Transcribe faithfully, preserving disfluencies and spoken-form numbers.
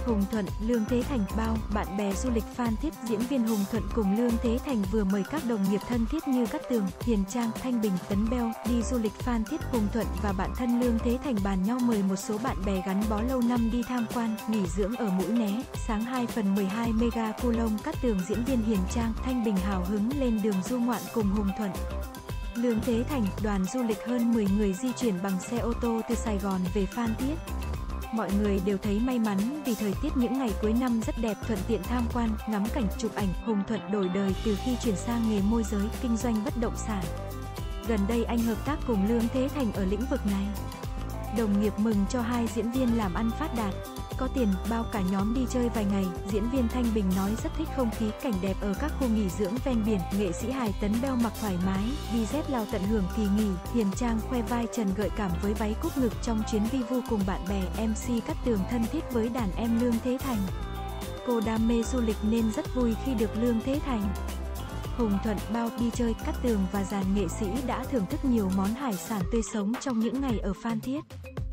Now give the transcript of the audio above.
Hùng Thuận, Lương Thế Thành bao, bạn bè du lịch Phan Thiết, diễn viên Hùng Thuận cùng Lương Thế Thành vừa mời các đồng nghiệp thân thiết như Cát Tường, Hiền Trang, Thanh Bình, Tấn Beo đi du lịch Phan Thiết. Hùng Thuận và bạn thân Lương Thế Thành bàn nhau mời một số bạn bè gắn bó lâu năm đi tham quan, nghỉ dưỡng ở Mũi Né. Sáng hai phần mười hai Mega Coulomb, Cát Tường, diễn viên Hiền Trang, Thanh Bình hào hứng lên đường du ngoạn cùng Hùng Thuận. Lương Thế Thành, đoàn du lịch hơn mười người di chuyển bằng xe ô tô từ Sài Gòn về Phan Thiết. Mọi người đều thấy may mắn vì thời tiết những ngày cuối năm rất đẹp, thuận tiện tham quan, ngắm cảnh, chụp ảnh. Hùng Thuận đổi đời từ khi chuyển sang nghề môi giới, kinh doanh bất động sản. Gần đây anh hợp tác cùng Lương Thế Thành ở lĩnh vực này. Đồng nghiệp mừng cho hai diễn viên làm ăn phát đạt, có tiền, bao cả nhóm đi chơi vài ngày. Diễn viên Thanh Bình nói rất thích không khí, cảnh đẹp ở các khu nghỉ dưỡng ven biển. Nghệ sĩ hài Tấn Beo mặc thoải mái, đi dép Lào tận hưởng kỳ nghỉ. Hiền Trang khoe vai trần gợi cảm với váy cúc ngực trong chuyến vi vu cùng bạn bè. em xê Cát Tường thân thiết với đàn em Lương Thế Thành. Cô đam mê du lịch nên rất vui khi được Lương Thế Thành. Hùng Thuận bao, đi chơi, Cát Tường và dàn nghệ sĩ đã thưởng thức nhiều món hải sản tươi sống trong những ngày ở Phan Thiết.